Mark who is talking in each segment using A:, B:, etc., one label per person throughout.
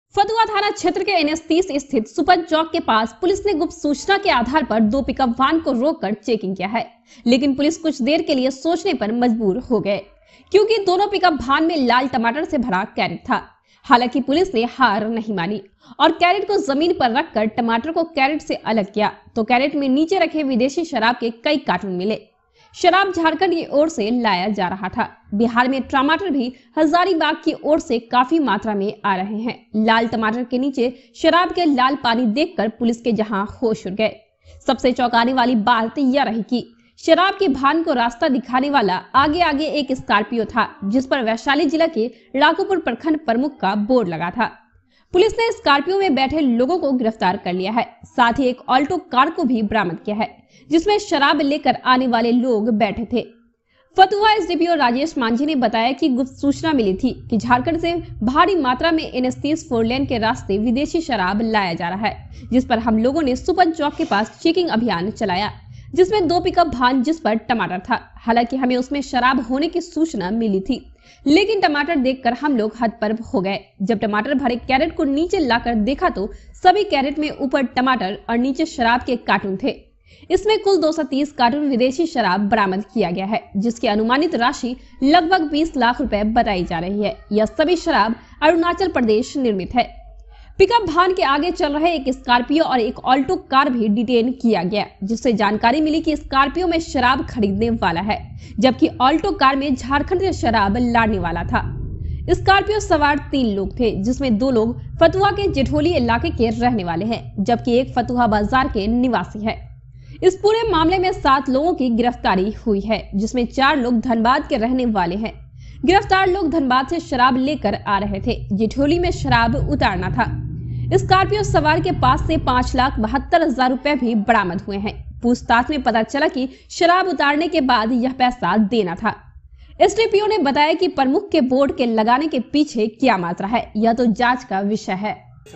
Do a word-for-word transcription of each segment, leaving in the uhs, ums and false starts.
A: फतुहा थाना क्षेत्र के एन एच तीस स्थित सुपन चौक के पास पुलिस ने गुप्त सूचना के आधार पर दो पिकअप वाहन को रोककर चेकिंग किया है, लेकिन पुलिस कुछ देर के लिए सोचने पर मजबूर हो गए क्योंकि दोनों पिकअप वाहन में लाल टमाटर से भरा कैरेट था। हालांकि पुलिस ने हार नहीं मानी और कैरेट को जमीन पर रखकर टमाटर को कैरेट से अलग किया तो कैरेट में नीचे रखे विदेशी शराब के कई कार्टून मिले। शराब झारखंड की ओर से लाया जा रहा था। बिहार में टमाटर भी हजारीबाग की ओर से काफी मात्रा में आ रहे हैं। लाल टमाटर के नीचे शराब के लाल पानी देखकर पुलिस के जहां होश उड़ गए। सबसे चौंकाने वाली बात यह रही कि शराब के भान को रास्ता दिखाने वाला आगे आगे एक स्कॉर्पियो था, जिस पर वैशाली जिला के राघोपुर प्रखंड प्रमुख का बोर्ड लगा था। पुलिस ने स्कॉर्पियो में बैठे लोगों को गिरफ्तार कर लिया है, साथ ही एक ऑल्टो कार को भी बरामद किया है जिसमें शराब लेकर आने वाले लोग बैठे थे। Fatuha S D P O Rajesh Manjhi ने बताया कि गुप्त सूचना मिली थी कि झारखंड से भारी मात्रा में एन एच तीस फोर लेन के रास्ते विदेशी शराब लाया जा रहा है, जिस पर हम लोगों ने सुपन चौक के पास चेकिंग अभियान चलाया, जिसमें दो पिकअप वाहन जिस पर टमाटर था। हालांकि हमें उसमें शराब होने की सूचना मिली थी, लेकिन टमाटर देखकर हम लोग हतप्रभ हो गए। जब टमाटर भरे कैरेट को नीचे लाकर देखा तो सभी कैरेट में ऊपर टमाटर और नीचे शराब के कार्टून थे। इसमें कुल दो सौ तीस कार्टून विदेशी शराब बरामद किया गया है, जिसकी अनुमानित राशि लगभग बीस लाख रुपए बताई जा रही है। यह सभी शराब अरुणाचल प्रदेश निर्मित है। पिकअप वाहन के आगे चल रहे एक स्कॉर्पियो और एक ऑल्टो कार भी डिटेन किया गया, जिससे जानकारी मिली कि स्कॉर्पियो में शराब खरीदने वाला है, जबकि ऑल्टो कार में झारखंड से शराब लाने वाला था। स्कॉर्पियो सवार तीन लोग थे, जिसमें दो लोग फतुहा के जेठोली इलाके के रहने वाले हैं, जबकि एक फतुहा बाजार के निवासी है। इस पूरे मामले में सात लोगों की गिरफ्तारी हुई है, जिसमें चार लोग धनबाद के रहने वाले हैं। गिरफ्तार लोग धनबाद से शराब लेकर आ रहे थे, जेठोली में शराब उतारना था। स्कॉर्पियो सवार के पास से पांच लाख बहत्तर हजार रुपए भी बरामद हुए हैं। पूछताछ में पता चला कि शराब उतारने के बाद यह पैसा देना था। एस डी पी ओ ने बताया कि प्रमुख के बोर्ड के लगाने के पीछे क्या मात्रा है, यह तो जांच का विषय है।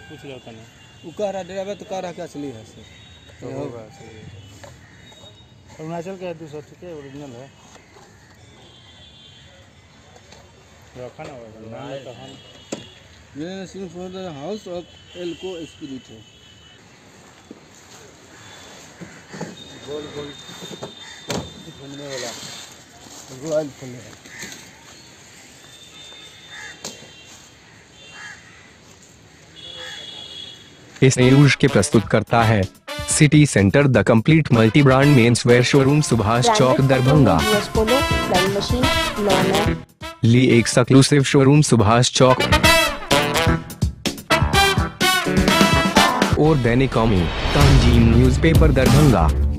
B: अरुणाचल का है, ठीक है, ओरिजिनल है। रखा ना होगा
C: मेरे सिर्फ हाउस ऑफ एल्को स्पिरिट है।
B: गोल गोल घूमने वाला
C: रॉयल फुल है।
D: इस न्यूज के प्रस्तुत करता है city centre the complete multi brand men's wear showroom, Subhash Chowk, Darbhanga. Lee exclusive showroom, Subhash Chowk और दैनिक कौमी, तंजीम न्यूज़पेपर, दरभंगा।